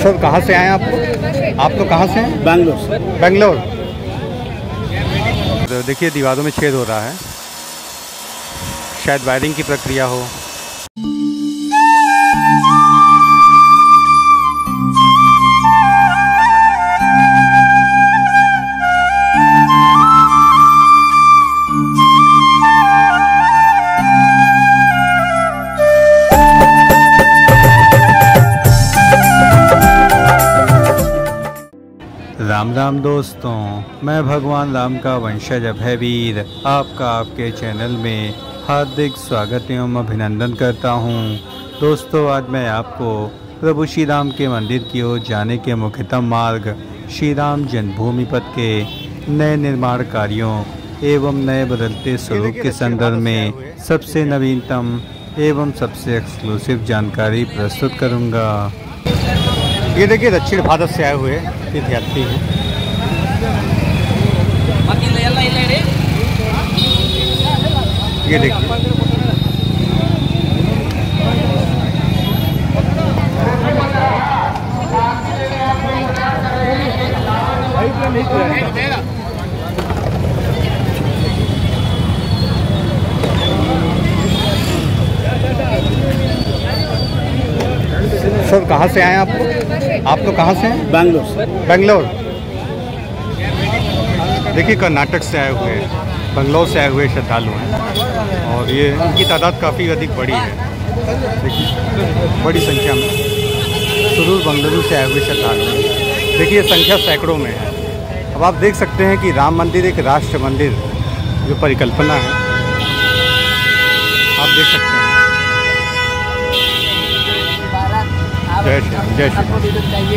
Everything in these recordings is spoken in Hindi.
सर कहाँ से आए आप लोग कहाँ से हैं? बैंगलोर से। बेंगलोर। तो देखिए दीवारों में छेद हो रहा है, शायद वायरिंग की प्रक्रिया हो। राम राम दोस्तों, मैं भगवान राम का वंशज अभयवीर आपका आपके चैनल में हार्दिक स्वागत एवं अभिनंदन करता हूं। दोस्तों, आज मैं आपको प्रभु श्री राम के मंदिर की ओर जाने के मुख्यतम मार्ग श्री राम जन्मभूमि पथ के नए निर्माण कार्यों एवं नए बदलते स्वरूप के संदर्भ में सबसे नवीनतम एवं सबसे एक्सक्लूसिव जानकारी प्रस्तुत करूंगा। ये देखिए दक्षिण भारत से आए हुए तीर्थयात्री हैं। ये देखिए सर कहाँ से आए आप लोग कहाँ से हैं? बैंगलोर से। बेंगलोर। देखिए कर्नाटक से आए हुए, बेंगलोर से आए हुए श्रद्धालु हैं और ये इनकी तादाद काफ़ी अधिक बड़ी है। देखिए बड़ी संख्या में सुदूर बेंगलुरु से आए हुए श्रद्धालु हैं। देखिए संख्या सैकड़ों में है। अब आप देख सकते हैं कि राम मंदिर एक राष्ट्र मंदिर जो परिकल्पना है, आप देख सकते हैं। जय श्री जय श्री।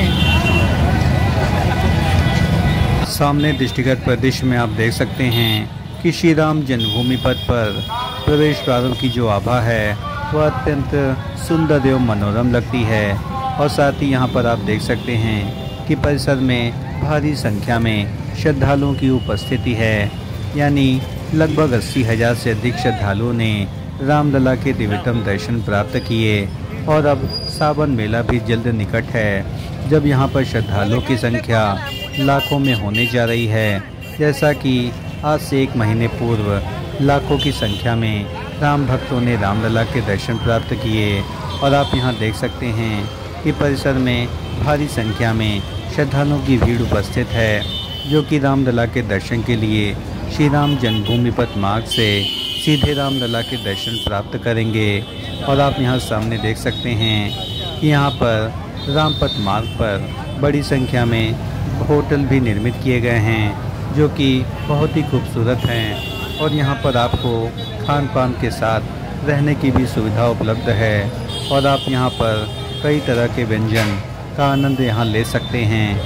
सामने दृष्टिगत प्रदेश में आप देख सकते हैं कि श्री राम जन्मभूमि पथ पर प्रवेश द्वारों की जो आभा है वह अत्यंत सुंदर एवं मनोरम लगती है। और साथ ही यहाँ पर आप देख सकते हैं कि परिसर में भारी संख्या में श्रद्धालुओं की उपस्थिति है, यानी लगभग 80,000 से अधिक श्रद्धालुओं ने रामलला के दिव्यतम दर्शन प्राप्त किए। और अब सावन मेला भी जल्द निकट है, जब यहाँ पर श्रद्धालुओं की संख्या लाखों में होने जा रही है। जैसा कि आज से 1 महीने पूर्व लाखों की संख्या में राम भक्तों ने रामलला के दर्शन प्राप्त किए। और आप यहाँ देख सकते हैं कि परिसर में भारी संख्या में श्रद्धालुओं की भीड़ उपस्थित है, जो कि रामलला के दर्शन के लिए श्री राम जन्मभूमि पथ मार्ग से सीधे रामलला के दर्शन प्राप्त करेंगे। और आप यहाँ सामने देख सकते हैं कि यहाँ पर रामपथ मार्ग पर बड़ी संख्या में होटल भी निर्मित किए गए हैं, जो कि बहुत ही खूबसूरत हैं। और यहाँ पर आपको खान पान के साथ रहने की भी सुविधा उपलब्ध है। और आप यहाँ पर कई तरह के व्यंजन का आनंद यहाँ ले सकते हैं।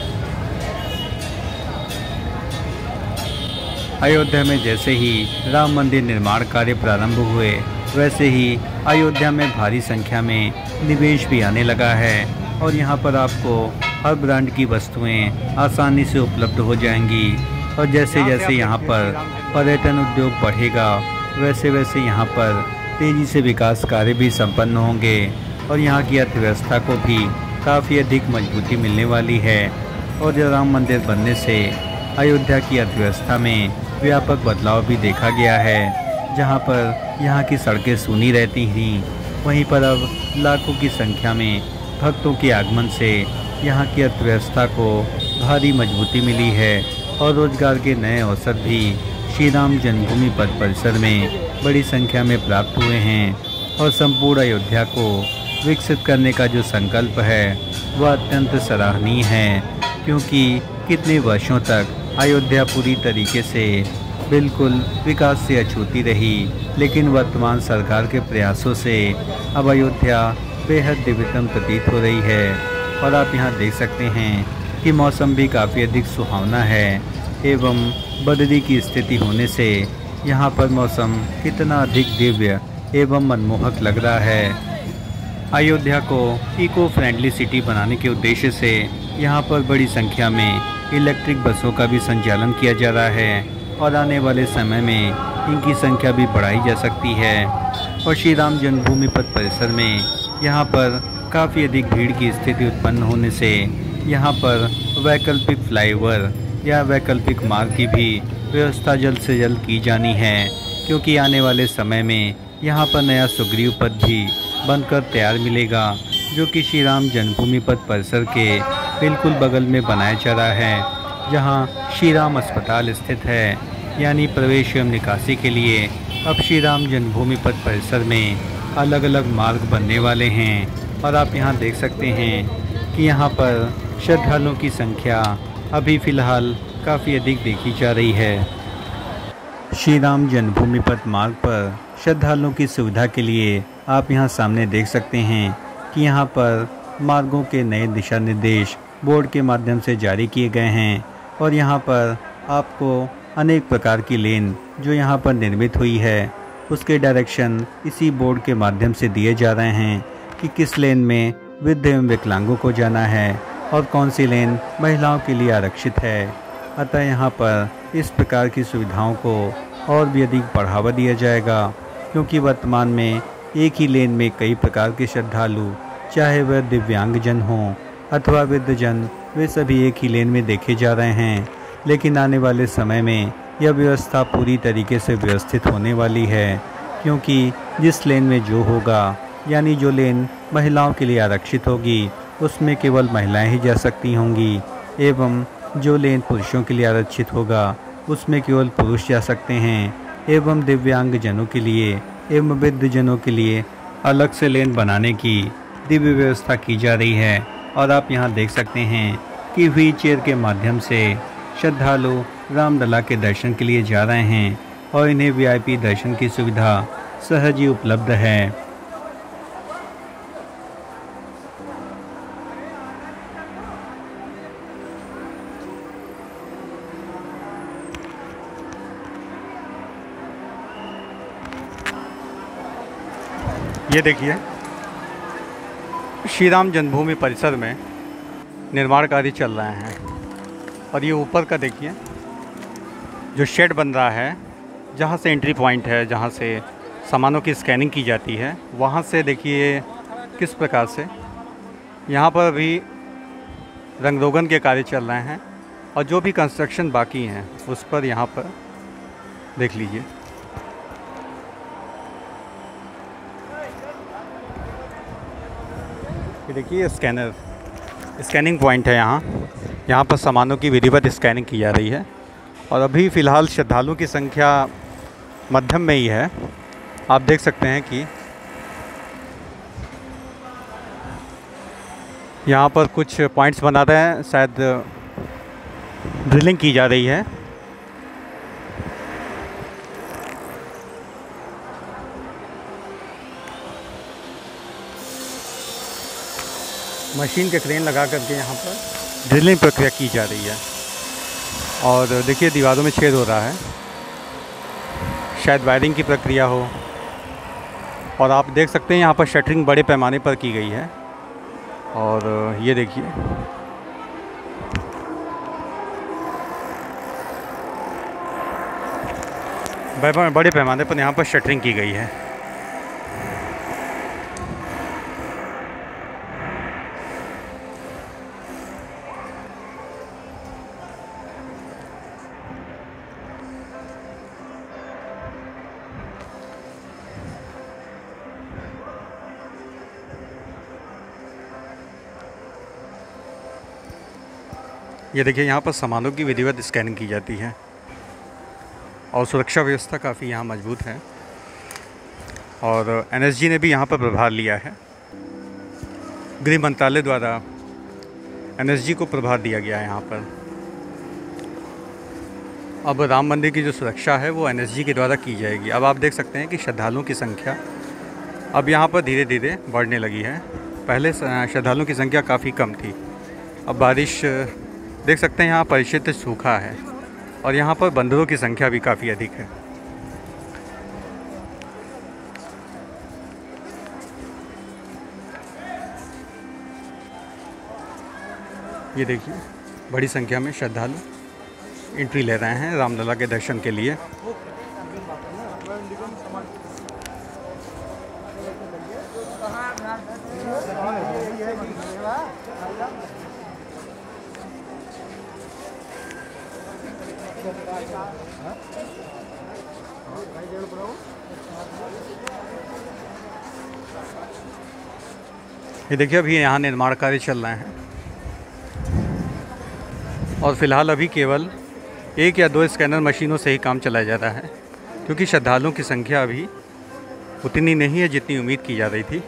अयोध्या में जैसे ही राम मंदिर निर्माण कार्य प्रारंभ हुए, वैसे ही अयोध्या में भारी संख्या में निवेश भी आने लगा है। और यहाँ पर आपको हर ब्रांड की वस्तुएं आसानी से उपलब्ध हो जाएंगी। और जैसे जैसे यहाँ पर पर्यटन उद्योग बढ़ेगा, वैसे वैसे यहाँ पर तेज़ी से विकास कार्य भी संपन्न होंगे और यहाँ की अर्थव्यवस्था को भी काफ़ी अधिक मजबूती मिलने वाली है। और राम मंदिर बनने से अयोध्या की अर्थव्यवस्था में व्यापक बदलाव भी देखा गया है। जहाँ पर यहाँ की सड़कें सूनी रहती थीं, वहीं पर अब लाखों की संख्या में भक्तों के आगमन से यहाँ की अर्थव्यवस्था को भारी मजबूती मिली है। और रोजगार के नए अवसर भी श्री राम जन्मभूमि पथ परिसर में बड़ी संख्या में प्राप्त हुए हैं। और संपूर्ण अयोध्या को विकसित करने का जो संकल्प है वह अत्यंत सराहनीय है, क्योंकि कितने वर्षों तक अयोध्या पूरी तरीके से बिल्कुल विकास से अछूती रही, लेकिन वर्तमान सरकार के प्रयासों से अब अयोध्या बेहद दिव्यतम प्रतीत हो रही है। और आप यहाँ देख सकते हैं कि मौसम भी काफ़ी अधिक सुहावना है एवं बदली की स्थिति होने से यहाँ पर मौसम कितना अधिक दिव्य एवं मनमोहक लग रहा है। अयोध्या को इको फ्रेंडली सिटी बनाने के उद्देश्य से यहाँ पर बड़ी संख्या में इलेक्ट्रिक बसों का भी संचालन किया जा रहा है। और आने वाले समय में इनकी संख्या भी बढ़ाई जा सकती है। और श्री राम जन्मभूमि पथ परिसर में यहाँ पर काफ़ी अधिक भीड़ की स्थिति उत्पन्न होने से यहाँ पर वैकल्पिक फ्लाईओवर या वैकल्पिक मार्ग की भी व्यवस्था जल्द से जल्द की जानी है, क्योंकि आने वाले समय में यहाँ पर नया सुग्रीव पथ भी बनकर तैयार मिलेगा, जो कि श्री राम जन्मभूमि पथ परिसर के बिल्कुल बगल में बनाया जा रहा है, जहाँ श्री राम अस्पताल स्थित है। यानी प्रवेश एवं निकासी के लिए अब श्री राम जन्मभूमि पथ परिसर में अलग अलग मार्ग बनने वाले हैं। और आप यहाँ देख सकते हैं कि यहाँ पर श्रद्धालुओं की संख्या अभी फ़िलहाल काफ़ी अधिक देखी जा रही है। श्री राम जन्मभूमि पथ मार्ग पर श्रद्धालुओं की सुविधा के लिए आप यहाँ सामने देख सकते हैं कि यहाँ पर मार्गों के नए दिशा निर्देश बोर्ड के माध्यम से जारी किए गए हैं। और यहाँ पर आपको अनेक प्रकार की लेन जो यहाँ पर निर्मित हुई है उसके डायरेक्शन इसी बोर्ड के माध्यम से दिए जा रहे हैं कि किस लेन में वृद्ध एवं विकलांगों को जाना है और कौन सी लेन महिलाओं के लिए आरक्षित है। अतः यहाँ पर इस प्रकार की सुविधाओं को और भी अधिक बढ़ावा दिया जाएगा, क्योंकि वर्तमान में एक ही लेन में कई प्रकार के श्रद्धालु, चाहे वह दिव्यांगजन हों अथवा वृद्धजन, वे सभी एक ही लेन में देखे जा रहे हैं। लेकिन आने वाले समय में यह व्यवस्था पूरी तरीके से व्यवस्थित होने वाली है, क्योंकि जिस लेन में जो होगा, यानी जो लेन महिलाओं के लिए आरक्षित होगी उसमें केवल महिलाएं ही जा सकती होंगी, एवं जो लेन पुरुषों के लिए आरक्षित होगा उसमें केवल पुरुष जा सकते हैं, एवं दिव्यांगजनों के लिए एवं वृद्धजनों के लिए अलग से लेन बनाने की दिव्य व्यवस्था की जा रही है। और आप यहाँ देख सकते हैं कि व्हील चेयर के माध्यम से श्रद्धालु रामलला के दर्शन के लिए जा रहे हैं और इन्हें वीआईपी दर्शन की सुविधा सहज ही उपलब्ध है। ये देखिए, श्री राम जन्मभूमि परिसर में निर्माण कार्य चल रहे हैं और ये ऊपर का देखिए जो शेड बन रहा है, जहाँ से एंट्री पॉइंट है, जहाँ से सामानों की स्कैनिंग की जाती है, वहाँ से देखिए किस प्रकार से यहाँ पर अभी रंग रोगन के कार्य चल रहे हैं और जो भी कंस्ट्रक्शन बाकी हैं उस पर यहाँ पर देख लीजिए। ये देखिए स्कैनिंग पॉइंट है यहाँ पर सामानों की विधिवत स्कैनिंग की जा रही है और अभी फ़िलहाल श्रद्धालुओं की संख्या मध्यम में ही है। आप देख सकते हैं कि यहाँ पर कुछ पॉइंट्स बना रहे हैं, शायद ड्रिलिंग की जा रही है। मशीन के क्रेन लगा करके यहाँ पर ड्रिलिंग प्रक्रिया की जा रही है और देखिए दीवारों में छेद हो रहा है, शायद वायरिंग की प्रक्रिया हो। और आप देख सकते हैं यहाँ पर शटरिंग बड़े पैमाने पर की गई है और ये देखिए बड़े पैमाने पर यहाँ पर शटरिंग की गई है। ये देखिए यहाँ पर सामानों की विधिवत स्कैनिंग की जाती है और सुरक्षा व्यवस्था काफ़ी यहाँ मजबूत है और एनएसजी ने भी यहाँ पर प्रभार लिया है। गृह मंत्रालय द्वारा एनएसजी को प्रभार दिया गया है यहाँ पर। अब राम मंदिर की जो सुरक्षा है वो एनएसजी के द्वारा की जाएगी। अब आप देख सकते हैं कि श्रद्धालुओं की संख्या अब यहाँ पर धीरे धीरे बढ़ने लगी है। पहले श्रद्धालुओं की संख्या काफ़ी कम थी। अब बारिश देख सकते हैं यहाँ परिक्षेत्र सूखा है और यहाँ पर बंदरों की संख्या भी काफ़ी अधिक है। ये देखिए बड़ी संख्या में श्रद्धालु एंट्री ले रहे हैं रामलला के दर्शन के लिए। ये देखिए अभी यहाँ निर्माण कार्य चल रहे हैं और फिलहाल अभी केवल 1 या 2 स्कैनर मशीनों से ही काम चलाया जा रहा है, क्योंकि श्रद्धालुओं की संख्या अभी उतनी नहीं है जितनी उम्मीद की जा रही थी।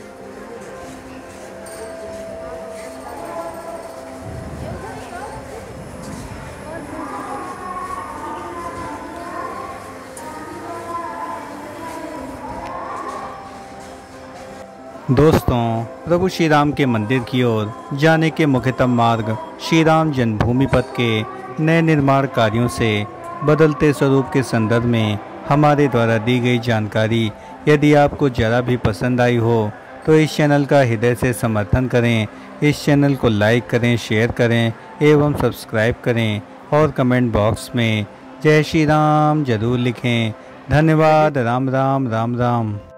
दोस्तों, प्रभु श्री राम के मंदिर की ओर जाने के मुख्यतम मार्ग श्री राम जन्मभूमि पथ के नए निर्माण कार्यों से बदलते स्वरूप के संदर्भ में हमारे द्वारा दी गई जानकारी यदि आपको ज़रा भी पसंद आई हो तो इस चैनल का हृदय से समर्थन करें। इस चैनल को लाइक करें, शेयर करें एवं सब्सक्राइब करें और कमेंट बॉक्स में जय श्री राम जरूर लिखें। धन्यवाद। राम राम राम राम।